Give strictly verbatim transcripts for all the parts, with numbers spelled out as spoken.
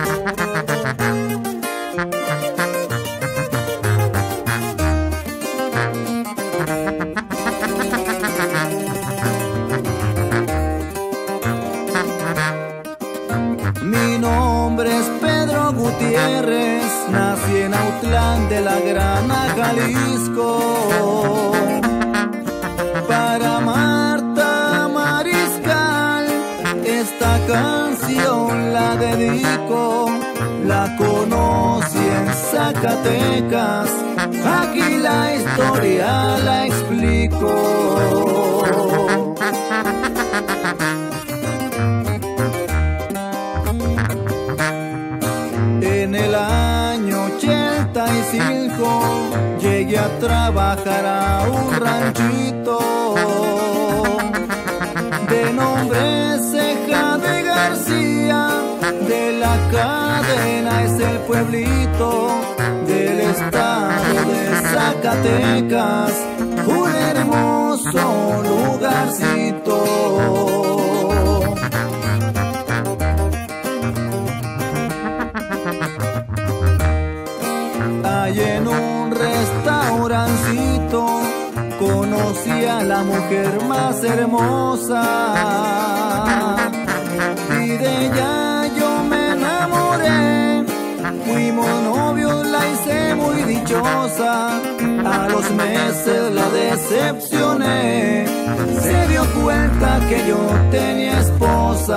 Mi nombre es Pedro Gutiérrez, nací en Autlán de la Grana, Jalisco. Para Marta Mariscal esta canción la dedico. La conocí en Zacatecas, aquí la historia la explico. En el año ochenta y cinco llegué a trabajar a un ranchito de nombre Ceja de García. De la Cadena es el pueblito del estado de Zacatecas, un hermoso lugarcito. Ahí en un restaurancito conocí a la mujer más hermosa y de ella yo me enamoré. Fuimos novios, la hice muy dichosa. A los meses la decepcioné, se dio cuenta que yo tenía esposa.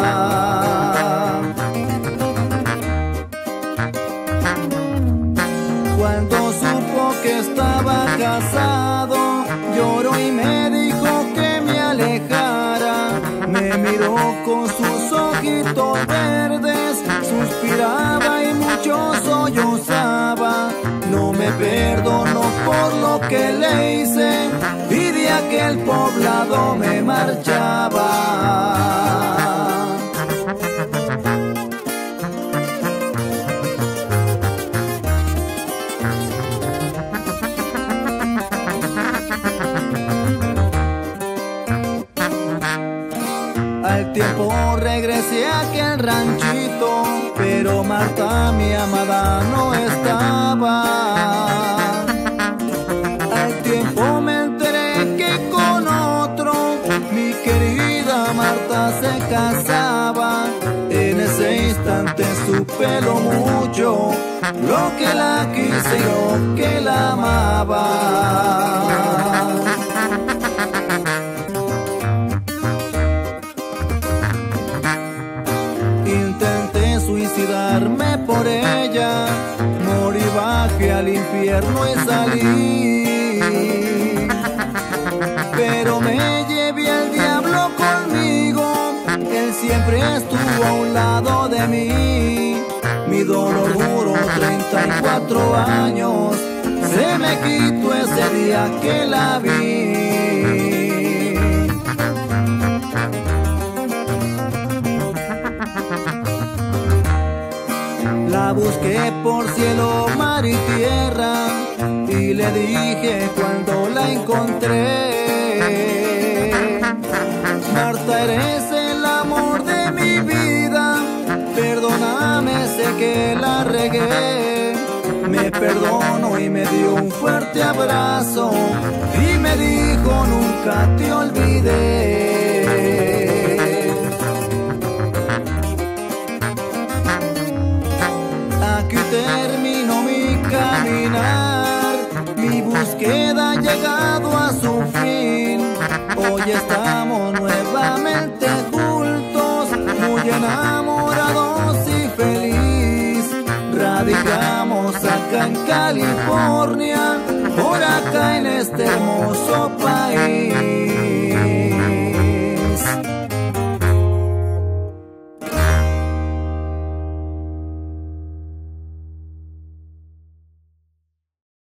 Cuando supo que estaba casado, lloró y me dijo que me alejara. Me miró con sus ojitos verdes, suspiraba y mucho sollozaba. No me perdonó por lo que le hice y de aquel poblado me marchaba. Al tiempo regresé a aquel ranchito, pero Marta, mi amada, no estaba. Al tiempo me enteré que con otro mi querida Marta se casaba. En ese instante supe lo mucho, lo que la quise y lo que la amaba. Intenté suicidarme por ella, morí, bajé al infierno y salí. Pero me llevé al diablo conmigo, él siempre estuvo a un lado de mí. Mi dolor duró treinta y cuatro años, se me quitó ese día que la vi. La busqué por cielo, mar y tierra y le dije cuando la encontré: Marta, eres el amor de mi vida, perdóname, sé que la regué. Me perdonó y me dio un fuerte abrazo y me dijo: nunca te olvidé. Aquí termino mi caminar, mi búsqueda ha llegado a su fin. Hoy estamos nuevamente juntos, muy enamorados y feliz. Radicamos acá en California, por acá en este hermoso país.